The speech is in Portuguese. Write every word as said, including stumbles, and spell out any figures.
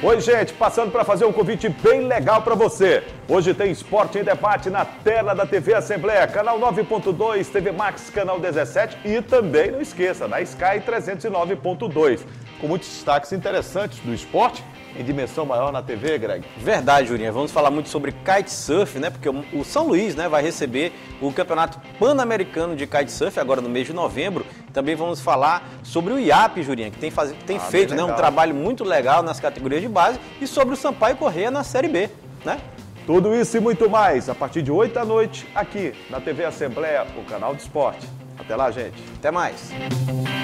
Oi, gente, passando para fazer um convite bem legal para você. Hoje tem Esporte em Debate na tela da T V Assembleia, canal nove ponto dois, T V Max, canal dezessete e também, não esqueça, na Sky trezentos e nove ponto dois. Com muitos destaques interessantes do esporte em dimensão maior na T V, Greg. Verdade, Jurinha. Vamos falar muito sobre kitesurf, né? Porque o São Luís, né, vai receber o Campeonato Pan-Americano de Kitesurf agora no mês de novembro. Também vamos falar sobre o I A P, Jurinha, que tem, faz... tem ah, feito né, um trabalho muito legal nas categorias de base, e sobre o Sampaio Corrêa na Série B, né? Tudo isso e muito mais a partir de oito da noite aqui na T V Assembleia, o canal de esporte. Até lá, gente. Até mais.